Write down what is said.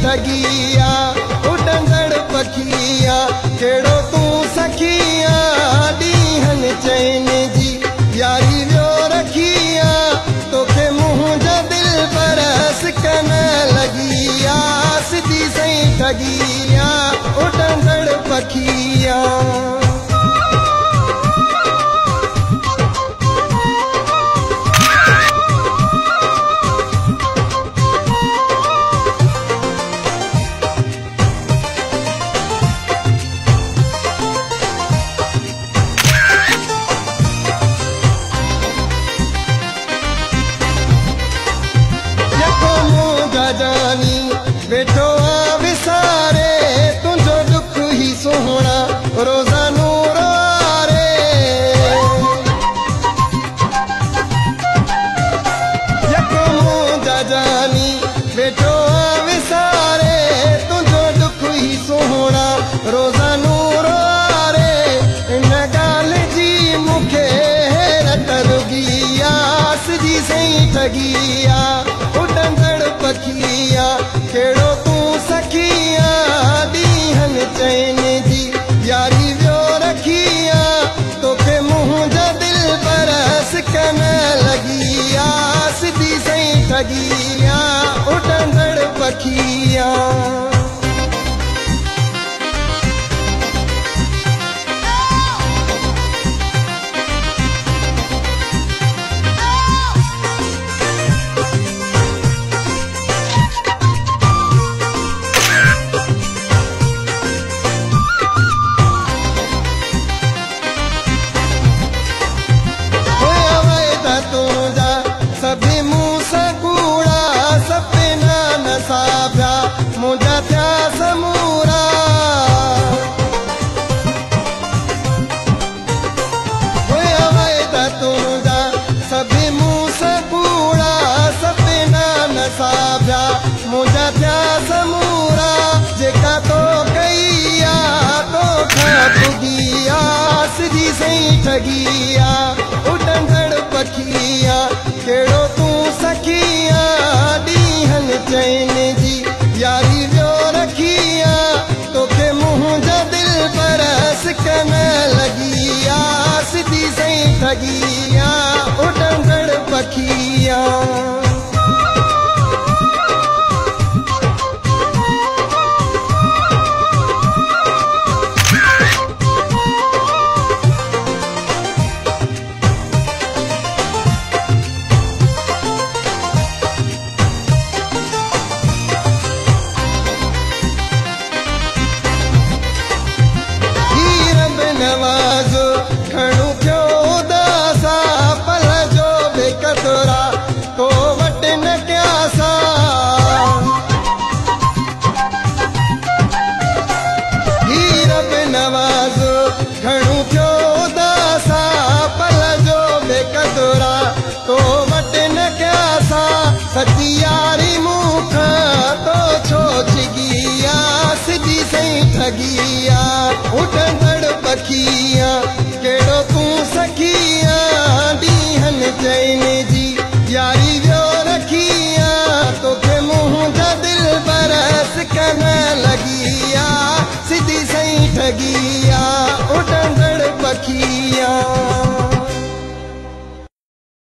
ठगिया उड़ंदड़ पखिया केड़ो तू सखिया दीहन चैन जी यारी वियो रखिया तोखे मुँह जा दिल बरस कन लगिया सिधी सही ठगिया उड़ंदड़ पखिया जानी बेठो विसारे तुझो दुख ही सोहना रोजा नूर रे यको मुंजा जानी बेठो विसारे तुझो दुख ही सोहना रोजा नूर रे इन गाल जी मुखे हैरत रुगिया सिधी सही ठगिया उड़ंदड़ पखिया केड़ो तू सखिया दीहन चैन जी यारी वियो रखिया तोखे मुँह जा दिल बरस कन लगिया सिधी सही ठगिया उड़ंदड़ पखिया सभी मुँह सगूड़ा सपना न साभ्या मुझा थया समूरा तुझा सभी मुँह सगूड़ा सपना न साभ्या मुझा थया समूरा जेका तो कईया तो ठगिया सिधी सही ठगिया उड़ंदड़ पखिया केड़ो तू सखिया दीहन चैन जी यारी वियो रखिया तोखे मुँह जा दिल बरस कन लगिया सिधी सही ठगिया उड़ंदड़ पखिया नवाज़ो घणो थियो उदासा पल जो बेकतरा तो वट न क्यासा ही रब नवाज़ो घणो थियो उदासा पल जो बेकतरा तो वट न क्यासा सची यारी मुख तो छो छिगिया सिधी सही ठगिया उड़ंदड़ पखिया केड़ो तू सखिया दीहन चैन जी यारी वियो रखिया तोखे मुँह जा दिल बरस कन लगिया सिधी सही ठगिया उड़ंदड़ पखिया